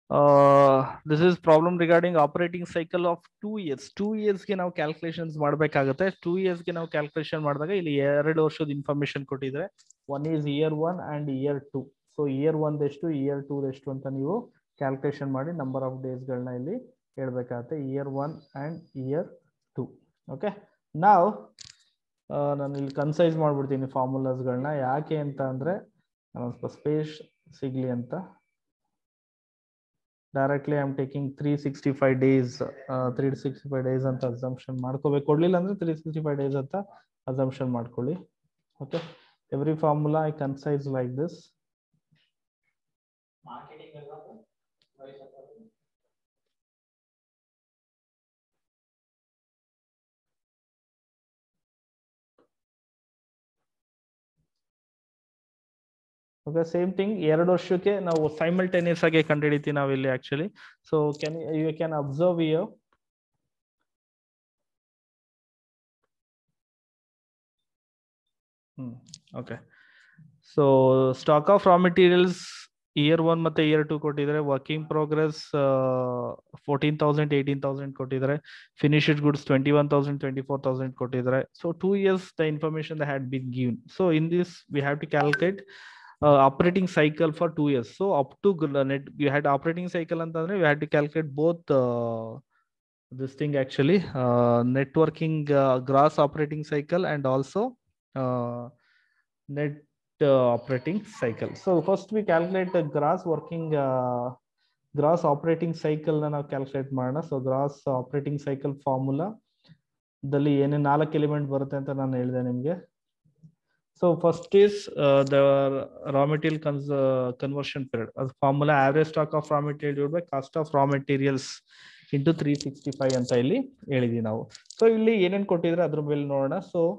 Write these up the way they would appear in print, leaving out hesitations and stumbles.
This is problem regarding operating cycle of 2 years. 2 years ಗೆ ನಾವು calculations ಮಾಡಬೇಕಾಗುತ್ತೆ. 2 years ಗೆ ನಾವು ಕ್ಯಾಲ್ಕುಲೇಷನ್ ಮಾಡಿದಾಗ ಇಲ್ಲಿ 2 ವರ್ಷದ ಇನ್ಫಾರ್ಮೇಶನ್ ಕೊಟ್ಟಿದ್ರೆ, one is year 1 and year 2. So year 1 ಎಷ್ಟು, ಇಯರ್ 2 ಎಷ್ಟು ಅಂತ ನೀವು ಕ್ಯಾಲ್ಕುಲೇಷನ್ ಮಾಡಿ ನಂಬರ್ ಆಫ್ ಡೇಸ್ ಗಳನ್ನ ಇಲ್ಲಿ ಹೇಳ್ಬೇಕಾಗುತ್ತೆ. Year 1 and year 2. ಓಕೆ, ನಾವು ನಾನು ಇಲ್ಲಿ ಕನ್ಸೈಸ್ ಮಾಡ್ಬಿಡ್ತೀನಿ ಫಾರ್ಮುಲಾಸ್ ಗಳನ್ನ. ಯಾಕೆ ಅಂತ ಅಂದ್ರೆ ಸ್ವಲ್ಪ ಸ್ಪೇಸ್ ಸಿಗ್ಲಿ ಅಂತ. Directly I am taking 365 days 365 days ಅಂತ ಅಸಂಪ್ಷನ್ ಮಾಡ್ಕೋಬೇಕು. ಕೊಡ್ಲಿಲ್ಲ ಅಂದ್ರೆ 365 ಡೇಸ್ ಅಂತ ಅಸಂಪ್ಷನ್ ಮಾಡ್ಕೊಳ್ಳಿ. Okay, every formula I concise like this. Okay, same thing 2 ವರ್ಷಕ್ಕೆ ನಾವು ಸೈಮಲ್ಟೇನಿಯಸ್ ಆಗಿ ಕಂಡುಹಿಡಿತೀವಿ ನಾವು ಇಲ್ಲಿ actually. So you can observe here. Okay, so stock of raw materials year 1 ಮತ್ತೆ ಇಯರ್ 2 ಕೊಟ್ಟಿದ್ದಾರೆ. ವರ್ಕಿಂಗ್ ಪ್ರೋಗ್ರೆಸ್ 14,000 18,000 ಕೊಟ್ಟಿದ್ದಾರೆ. ಫಿನಿಶ್ಡ್ ಗುಡ್ಸ್ 21,000 24,000 ಕೊಟ್ಟಿದ್ದಾರೆ. So 2 years the information that had been given. So in this we have to calculate operating cycle for 2 years. So up to net you had operating cycle ಅಂತಂದ್ರೆ you had to calculate both this thing actually, networking gross operating cycle and also net operating cycle. So first we calculate the gross working gross operating cycle na ನಾವು calculate ಮಾಡೋಣ. So gross operating cycle formula ದಲ್ಲಿ ಏನೇನು 4 element ಬರುತ್ತೆ ಅಂತ ನಾನು ಹೇಳಿದೆ ನಿಮಗೆ. So first is the raw material conversion period. ಅದು formula average stock of raw material divided by cost of raw materials into 365 ಅಂತ ಇಲ್ಲಿ ಹೇಳಿದೀವಿ ನಾವು. ಸೊ ಇಲ್ಲಿ ಏನೇನು ಕೊಟ್ಟಿದ್ರೆ ಅದ್ರ ಮೇಲೆ ನೋಡೋಣ.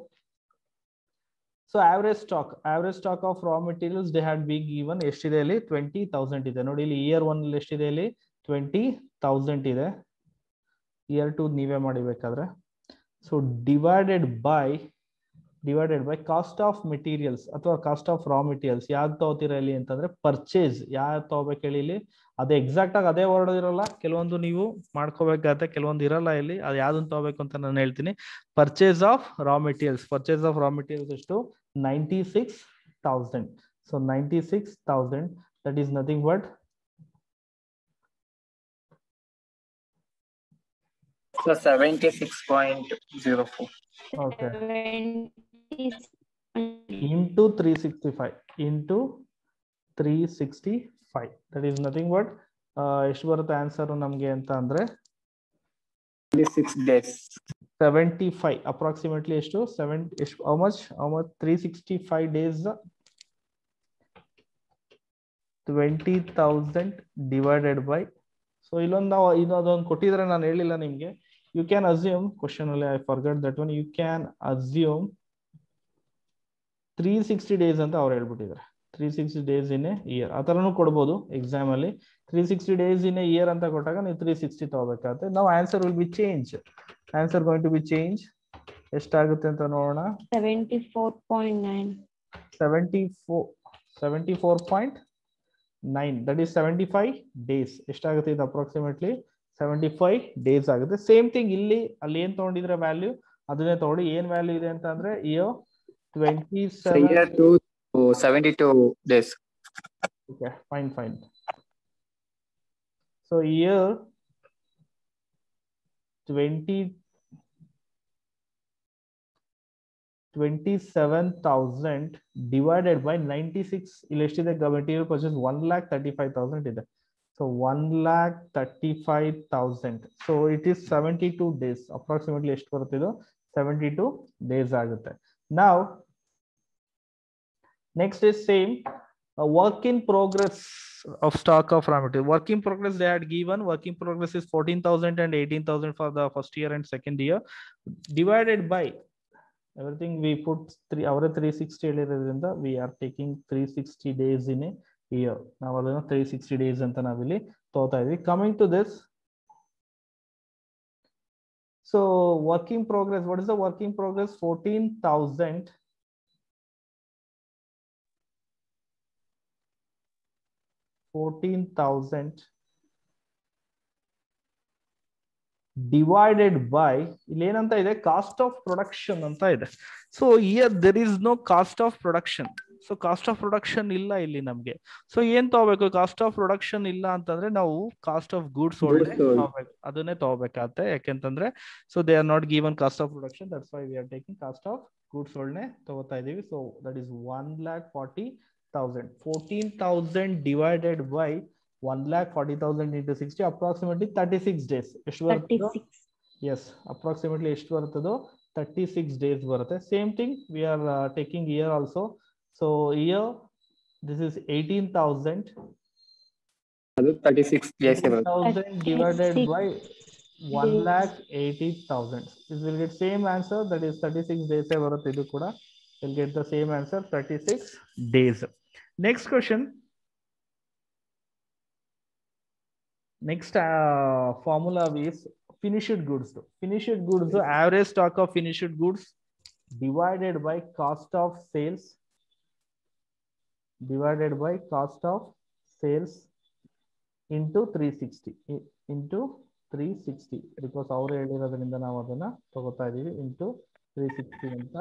So average stock of raw materials they had been given ಎಷ್ಟಿದೆ ಇಲ್ಲಿ 20,000 ಇದೆ. ನೋಡಿ ಇಲ್ಲಿ ಇಯರ್ 1 ಅಲ್ಲಿ ಎಷ್ಟಿದೆ, ಇಲ್ಲಿ 20,000 ಇದೆ. ಇಯರ್ 2 ನೀವೇ ಮಾಡಿಬೇಕಾದ್ರೆ. So divided by cost of materials ಅಥವಾ ಕಾಸ್ಟ್ ಆಫ್ ರಾ ಮೆಟೀರಿಯಲ್ಸ್ ಯಾವ್ದು ತಗೋತೀರಾ ಇಲ್ಲಿ ಅಂತಂದ್ರೆ ಪರ್ಚೇಸ್ ಯಾವ್ದು ತಗೋಬೇಕು ಹೇಳಿ. ಇಲ್ಲಿ ಅದೇ ಎಕ್ಸಾಕ್ಟ್ ಆಗಿ ಅದೇ ವರ್ಡ್ ಇರಲ್ಲ, ಕೆಲವೊಂದು ನೀವು ಮಾಡ್ಕೋಬೇಕಾಗತ್ತೆ, ಕೆಲವೊಂದು ಇರಲ್ಲ. ಇಲ್ಲಿ ಅದು ಯಾವ್ದನ್ನ ತಗೋಬೇಕು ಅಂತ ನಾನು ಹೇಳ್ತೀನಿ. ಪರ್ಚೇಸ್ ಆಫ್ ರಾ ಮೆಟೀರಿಯಲ್ಸ್ ಎಷ್ಟು 96,000. So 96,000 that is nothing but so 76.04. okay into 365 that is nothing but ಎಷ್ಟು ಬರುತ್ತೆ ಆನ್ಸರ್ ನಮಗೆ ಅಂತ ಅಂದ್ರೆ 26 days 75 ಅಪ್ರಾಕ್ಸಿಮೇಟ್ಲಿ ಎಷ್ಟು 7 ಎಷ್ಟು how much 365 days 20,000 divided by. So ಇಲ್ಲೊಂದು ನಾವು ಇನ್ನೊಂದು ಕೊಟ್ಟಿದ್ರೆ ನಾನು ಹೇಳಿಲ್ಲ ನಿಮ್ಗೆ. ಯು ಕ್ಯಾನ್ ಅಸ್ಯೂಮ್ ಕ್ವಶನ್ ಅಲ್ಲಿ I forgot that one. You can assume 360 days ಅಂತ ಅವ್ರು ಹೇಳ್ಬಿಟ್ಟಿದ್ದಾರೆ. 360 ಡೇಸ್ ಇನ್ ಎ ಇಯರ್ ಆ ತರನು ಕೊಡ್ಬೋದು ಎಕ್ಸಾಮ್ ಅಲ್ಲಿ. 360 ಡೇಸ್ ಇನ್ ಎ ಇಯರ್ ಅಂತ ಕೊಟ್ಟಾಗ ನೀವು 360 ತಗೋಬೇಕಾಗುತ್ತೆ. ನಾವು answer will be change. Answer going to be change. ಎಷ್ಟಾಗುತ್ತೆ ಅಂತ ನೋಡೋಣ. 74.9 that is 75 ಡೇಸ್. ಎಷ್ಟಾಗುತ್ತೆ ಇದು ಅಪ್ರಾಕ್ಸಿಮೇಟ್ಲಿ 75 ಡೇಸ್ ಆಗುತ್ತೆ. ಸೇಮ್ ಥಿಂಗ್ ಇಲ್ಲಿ ಅಲ್ಲಿ ಏನ್ ತಗೊಂಡಿದ್ರೆ ವ್ಯಾಲ್ಯೂ ಅದನ್ನೇ ತಗೊಳ್ಳಿ. ಏನ್ ವ್ಯಾಲ್ಯೂ ಇದೆ ಅಂತ ಅಂದ್ರೆ year 72 days. Okay, fine. So year 27,000 divided by 96. ಇಲ್ಲಿ ಎಷ್ಟಿದೆ ಮೆಟೀರಿಯಲ್ ಪರ್ಚೇಸ್ 1,35,000 ಇದೆ. So 1,35,000. So it is 72 days. Approximately ಎಷ್ಟು ಬರುತ್ತೆ ಇದು 72 ಡೇಸ್ ಆಗುತ್ತೆ. Now next is same work in progress of stock of raw material. Work in progress they had given. Work in progress is 14,000 and 18,000 for the first year and second year, divided by everything we put 360 ಹೇಳಿರೋದ್ರಿಂದ we are taking 360 days in a year. ನಾವು ಅದನ್ನ 360 days ಅಂತ ನಾವಿಲ್ಲಿ ತಗೋತಾ ಇದೀವಿ. Coming to this, so work in progress, what is the work in progress? 14,000 14,000 divided by ಇಲ್ಲಿ ಏನಂತ ಇದೆ cost of production ಅಂತ ಇದೆ. So here there is no cost of production. So cost of production ಇಲ್ಲ ಇಲ್ಲಿ ನಮ್ಗೆ. ಸೊ ಏನ್ ತಗೋಬೇಕು? ಕಾಸ್ಟ್ ಆಫ್ ಪ್ರೊಡಕ್ಷನ್ ಇಲ್ಲ ಅಂತಂದ್ರೆ ನಾವು ಕಾಸ್ಟ್ ಆಫ್ ಗೂಡ್ಸ್ ತಗೋಬೇಕು, ಅದನ್ನೇ ತಗೋಬೇಕಾಗತ್ತೆ. ಯಾಕೆಂತಂದ್ರೆ so they are not given cost of production, that's why we are taking cost of goods ಸೋಲ್ಡ್ನೆ ತಗೋತಾ ಇದೀವಿ. So that is 1,40,000. 14,000 divided by 1,40,000 into 60, approximately 36 days. ಎಷ್ಟು ಬರ್ತದೋ? Yes, approximately ಎಷ್ಟು ಬರ್ತದೋ 36 days ಬರುತ್ತೆ. Same thing we are taking here also. So here this is 18,000. 36 days. 18,000 divided by 1,80,000. This will get same answer, that is 36 days ಬರುತ್ತೆ. ಇದು ಕೂಡ will get the same answer, 36 days. Next question. Next formula is finished goods. Finished goods, average stock of finished goods divided by cost of sales, divided by cost of sales into 360 into 360, because ಅವರು ಹೇಳಿರೋದ್ರಿಂದ ನಾವು ಅದನ್ನ ತಗೋತಾ ಇದೀವಿ into 360 ಅಂತ.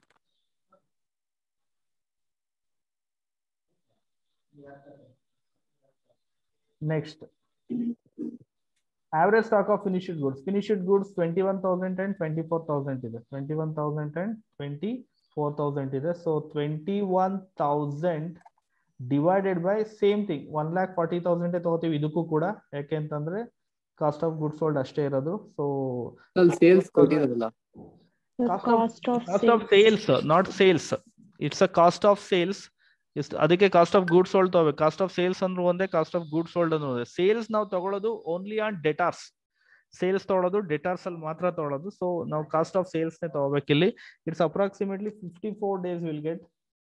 Next, average stock of finished goods. Finished goods 21,000 and 24,000 ಇದೆ. 21,000 and 24,000 ಇದೆ. So 21,000 divided by same thing 1,40,000 ತಗೋತೀವಿ ಇದಕ್ಕೂ ಕೂಡ. ಯಾಕೆಂತಂದ್ರೆ ಕಾಸ್ಟ್ ಆಫ್ ಗುಡ್ಸ್ ಸೋಲ್ಡ್ ಅಷ್ಟೇ ಇರೋದು. ಸೊ ಸೇಲ್ಸ್ ಕೊಟ್ಟಿರೋದಿಲ್ಲ. Cost of sales, not sales. It's a cost of sales. ಅದಕ್ಕೆ ಕಾಸ್ಟ್ ಆಫ್ ಗೂಡ್ಸ್ ಸೋಲ್ಡ್ ತಗೋಬೇಕು. ಕಾಸ್ಟ್ ಆಫ್ ಸೇಲ್ಸ್ ಅಂದ್ರೆ ಒಂದೇ, ಕಾಸ್ಟ್ ಆಫ್ ಗೂಡ್ಸ್ ಸೋಲ್ಡ್ ಅಂದ್ರೆ ಒಂದೇ. ಸೇಲ್ಸ್ ನಾವು ತಗೊಳ್ಳೋದು ಓನ್ಲಿ ಆನ್ ಡೆಟಾರ್ಸ್. ಸೇಲ್ಸ್ ತಗೊಳ್ಳೋದು ಡೆಟಾರ್ಸ್ ಅಲ್ಲಿ ಮಾತ್ರ ತಗೊಳ್ಳೋದು. ಸೊ ನಾವು ಕಾಸ್ಟ್ ಆಫ್ ಸೇಲ್ಸ್ ನೇ ತಗೋಬೇಕು ಇಲ್ಲಿ. It's approximately 54 days will get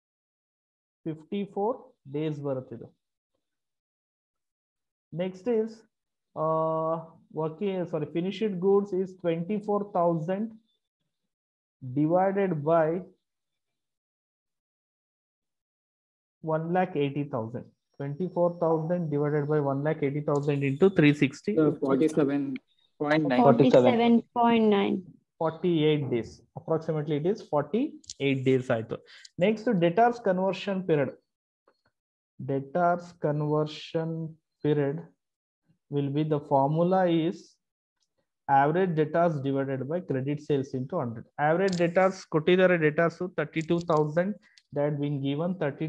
54 days ಬರುತ್ತೆ ಇದು. Next is finished goods is 24,000 divided by 1,80,000. 24,000 divided by 1,80,000 into 360. 47.9. 48 days. Approximately it is 48 days ಆಯ್ತು. Next, debtors conversion period. Debtors conversion period will be, the formula is average debtors divided by credit sales into 100. Average debtors ಕೊಟ್ಟಿದ್ದಾರೆ, debtors 32,000, that being given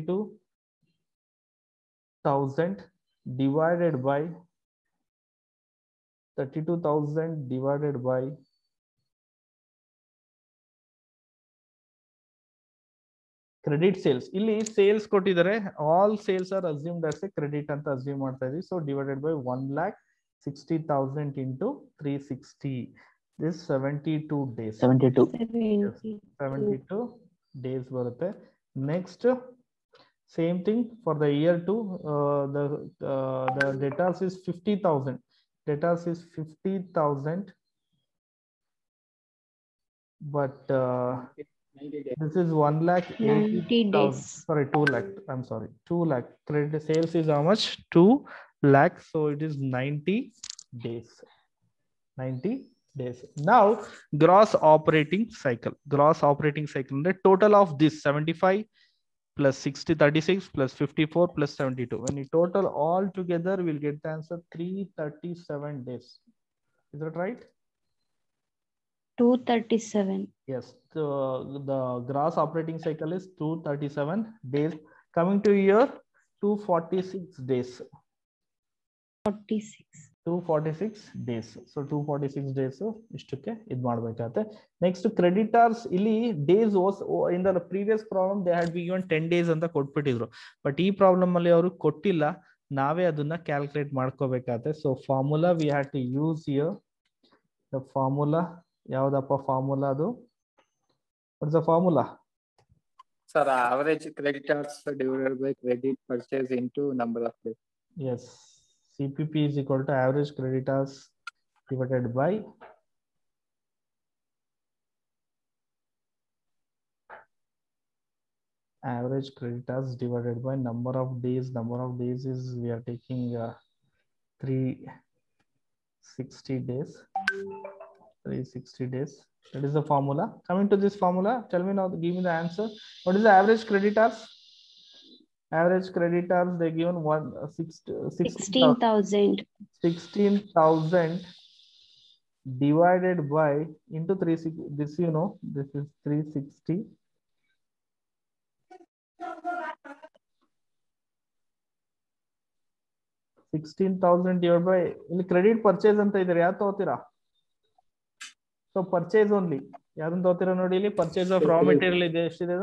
32,000 divided by 32,000 divided by credit sales. ಇಲ್ಲಿ sales ಕೊಟ್ಟಿದ್ದಾರೆ, all sales are assumed as a credit ಅಂತ assume ಮಾಡ್ತಾ ಇದೀವಿ. So divided by 1,60,000 into 360, this 72 days. 72 days ಬರುತ್ತೆ. Next, same thing for the year 2. The debtors is 50,000. Debtors is 50,000, but this is 1,80,000. Sorry, 2 lakh. I'm sorry, 2 lakh. Credit sales is how much? 2 lakh. So it is 90 days. 90 days. Now, gross operating cycle. Gross operating cycle. The total of this 75 plus 60, 36 plus 54 plus 72. When you total all together, we'll get the answer 337 days. Is that right? 237. Yes, the gross operating cycle is 237 days. Coming to year, 246 days. 246 days. So 246 days ಇಷ್ಟಕ್ಕೆ ಇದು ಮಾಡಬೇಕಾಗುತ್ತೆ. Next creditors, ಇಲ್ಲಿ days in the previous problem they had be given 10 days ಅಂತ ಕೊಟ್ಬಿಟ್ಟಿದ್ರು. But ಈ problem ಅಲ್ಲಿ ಅವರು ಕೊಟ್ಟಿಲ್ಲ, ನಾವೇ ಅದನ್ನ ಕ್ಯಾಲ್ಕುಲೇಟ್ ಮಾಡ್ಕೋಬೇಕಾಗುತ್ತೆ. So formula we had to use here. The formula ಯಾವ್ದಪ್ಪ ಫಾರ್ಮುಲಾ? ಅದು what's the formula? Sir, average creditors divided by credit purchase into number of days. Yes, CPP is equal to average creditors divided by average creditors divided by number of days. Number of days is, we are taking 3 60 days, 360 days. That is the formula. Coming to this formula, tell me now, give me the answer. What is the average creditors? Average creditors, they given 16,000. 16,000 divided by into 360. This you know, this is 360. 16,000 divided by ಇಲ್ಲಿ credit purchase ಅಂತ ಇದ್ರೆ ಯಾವ್ದು ತಗೋತೀರಾ? So purchase only ಯಾವ್ದನ್ನ ತಗೋತೀರಾ ನೋಡಿ, ಇಲ್ಲಿ purchase of raw material ಇದೆ, ಎಷ್ಟಿದೆ?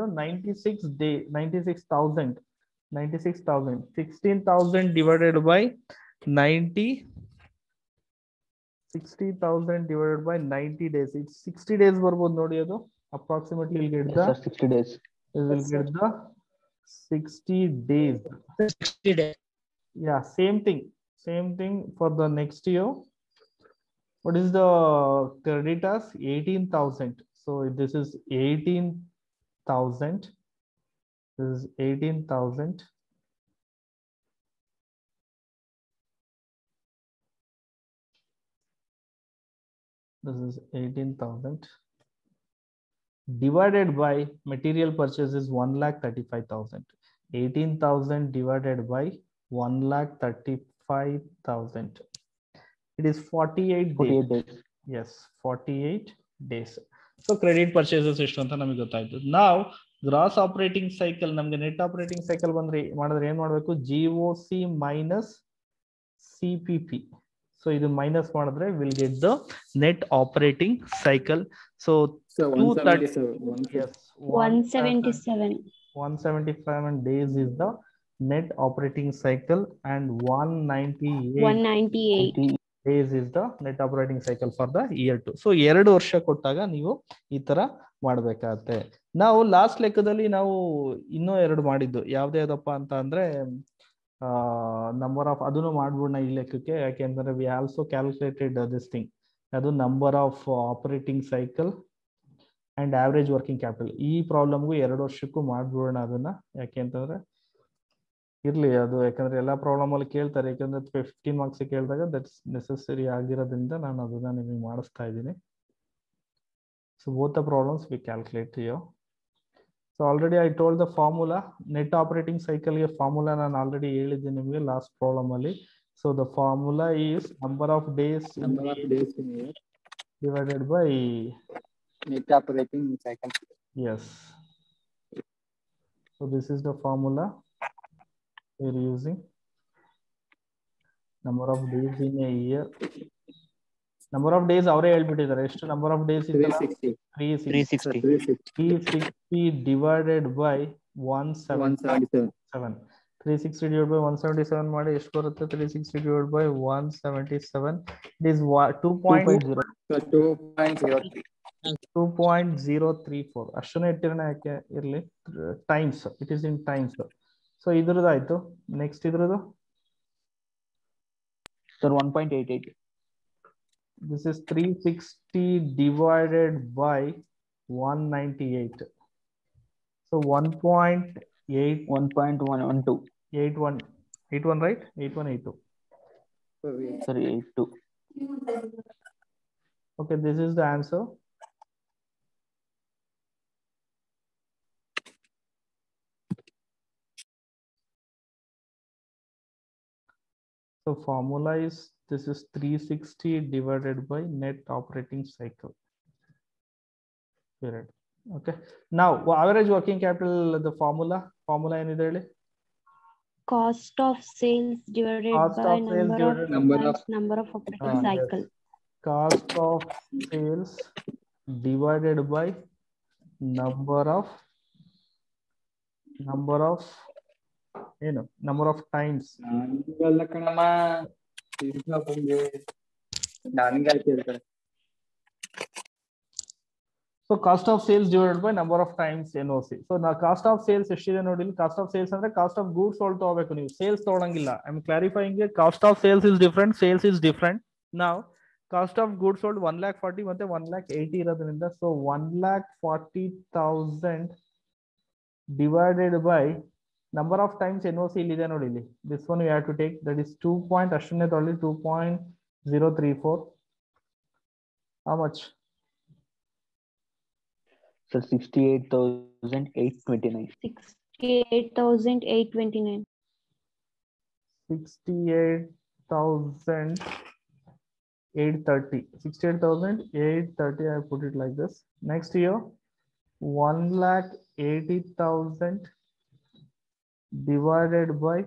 96,000. 16,000 divided by 90. 60,000 divided by 90 days. It's 60 days ಬರ್ಬೋದು ನೋಡಿ, ಅದು approximately will get the 60 days. It will get the 60 days. 60 days. Yeah, same thing for the next year. What is the creditors? 18,000. So this is 18,000. This is 18,000. This is 18,000 divided by material purchase is 1,35,000. 18,000 divided by 1,35,000. It is 48 days. Yes, 48 days. So credit purchases ಎಷ್ಟು ಅಂತ ನಮಗೆ ಗೊತ್ತಾಯ್ತು. Now gross operating cycle, ನಮಗೆ net operating cycle ಮಾಡಿದ್ರೆ ಏನು ಮಾಡಬೇಕು? GOC minus CPP. So ಇದು minus ಮಾಡಿದ್ರೆ we'll get the net operating cycle. So 177 days is the net operating cycle and 198 days is the net operating cycle for the year 2. So 2 ವರ್ಷ ಕೊಟ್ಟಾಗ ನೀವು ಈ ತರ ಮಾಡ್ಬೇಕಾಗತ್ತೆ. ನಾವು ಲಾಸ್ಟ್ ಲೆಕ್ಕದಲ್ಲಿ ನಾವು ಇನ್ನೂ 2 ಮಾಡಿದ್ದು ಯಾವ್ದಪ್ಪ ಅಂತ ಅಂದ್ರೆ ನಂಬರ್ ಆಫ್, ಅದನ್ನು ಮಾಡ್ಬಿಡೋಣ ಈ ಲೆಕ್ಕಕ್ಕೆ, ಯಾಕೆಂದ್ರೆ we also calculated this thing. ಅದು number of operating cycle and average working capital. ಈ ಪ್ರಾಬ್ಲಮ್ಗೂ 2 ವರ್ಷಕ್ಕೂ ಮಾಡ್ಬಿಡೋಣ ಅದನ್ನ, ಯಾಕೆಂತಂದ್ರೆ ಇರ್ಲಿ ಅದು, ಯಾಕಂದ್ರೆ ಎಲ್ಲಾ ಪ್ರಾಬ್ಲಮ್ ಅಲ್ಲಿ ಕೇಳ್ತಾರೆ, ಯಾಕಂದ್ರೆ 15 ಮಾರ್ಕ್ಸ್ ಕೇಳಿದಾಗ ದಟ್ಸ್ ನೆಸೆಸರಿ ಆಗಿರೋದ್ರಿಂದ ನಾನು ಅದನ್ನ ನಿಮಗೆ ಮಾಡಿಸ್ತಾ ಇದ್ದೀನಿ. So both the problems we calculate here. So already I told the formula, net operating cycle ಗೆ formula ನಾನು ಆಲ್ರೆಡಿ ಹೇಳಿದ್ದೀನಿ ನಿಮಗೆ ಲಾಸ್ಟ್ ಪ್ರಾಬ್ಲಮ್ ಅಲ್ಲಿ. So the formula is number of days in year divided by net operating cycle. Yes. So this is the formula we are using. Number of days in a year. Number of days ಅವರೇ ಹೇಳ್ಬಿಟ್ಟಿದ್ದಾರೆ. ಎಷ್ಟು number of days ಇದೆ? 360 divided by 177. 360 divided by 177 ಮಾಡಿ ಎಷ್ಟು ಬರುತ್ತೆ? 360 divided by 177 it is 2.034. ಅಷ್ಟನ್ನೇ ಇಟ್ಟಿರೋಣ, ಯಾಕೆ ಇರ್ಲಿ, times, it is in times. So ಇದ್ರದ್ದು ಆಯ್ತು. ನೆಕ್ಸ್ಟ್ ಇದ್ರದ್ದು Sir, 1.88. This is 360 divided by 198. So 1.8 1.112. 81 right? 8182. Sorry, 82. Okay, this is the answer. So formula is, this is 360 divided by net operating cycle period. Okay, now average working capital, the formula ಏನಿದೆ ಹೇಳಿ? Cost of sales divided by number of operating cycle. Yes. Cost of sales divided by number of times. ನಾನಿಗಲ್ಲ ಕಣಮ್ಮ, ನನಗೆ ಹೇಳ್ತಾರೆ. So cost of sales divided by number of times NOC. So now cost of sales ಎಷ್ಟಿದೆ ನೋಡಿ, cost of sales ಅಂದ್ರೆ cost of goods sold ತಗೋಬೇಕು, ನೀವು sales ತಗೊಳಂಗಿಲ್ಲ. I am clarifying, cost of sales is different, sales is different. ನಾವು cost of goods sold 1,40,000 ಮತ್ತೆ 1,80,000 ಇರೋದ್ರಿಂದ, so 1,40,000 divided by number of times NOC ಇಲ್ಲಿದೆ ನೋಡಿ, ಇಲ್ಲಿ this one you have to take, that is 2 point, ಅಷ್ಟನ್ನೇ ತೊಗೊಳ್ಳಿ, 034. How much? Sir, 68,829. 68,829. 68,830. 68,830. I put it like this. Next year, 1,80,000 divided by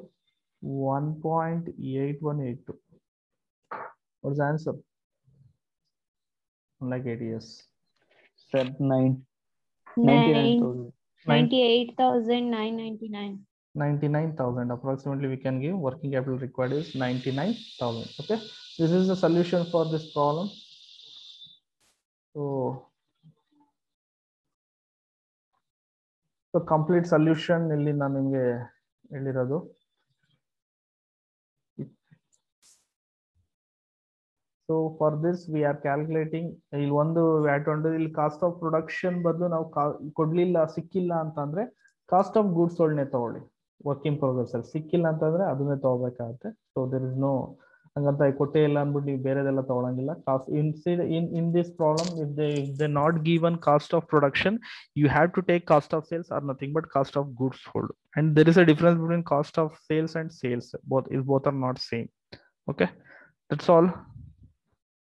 1.8182. What's the answer? 1,80,000, yes. Sir, 99,000. 98,999. 99,000 approximately we can give. Working capital required is 99,000. Okay, this is the solution for this problem. So complete solution ಇಲ್ಲಿ ನಾನು ನಿಮಗೆ ಹೇಳಿರೋದು. So for this we are calculating ಇಲ್ಲಿ ಒಂದು ಇಲ್ಲಿ cost of production ಬದಲು ನಾವು ಕೊಡ್ಲಿಲ್ಲ ಸಿಕ್ಕಿಲ್ಲ ಅಂತಂದ್ರೆ ಕಾಸ್ಟ್ ಆಫ್ ಗೂಡ್ಸ್ ನೇ ತಗೊಳ್ಳಿ. ವರ್ಕ್ ಇನ್ ಪ್ರೋಗ್ರೆಸ್ ಅಲ್ಲಿ ಸಿಕ್ಕಿಲ್ಲ ಅಂತಂದ್ರೆ ಅದನ್ನೇ ತಗೋಬೇಕಾಗುತ್ತೆ. ಸೊ ದೇರ್ ಇಸ್ ನೋ ಹಂಗಂತ ಕೊಟ್ಟೆ ಇಲ್ಲ ಅಂದ್ಬಿಟ್ಟು ನೀವು ಬೇರೆದೆಲ್ಲ ತಗೊಳಂಗಿಲ್ಲ. Cost in this problem if they not given cost of production, you have to take cost of sales or nothing but cost of goods sold. And there is a difference between cost of sales and sales. Both are not same. Okay, that's all.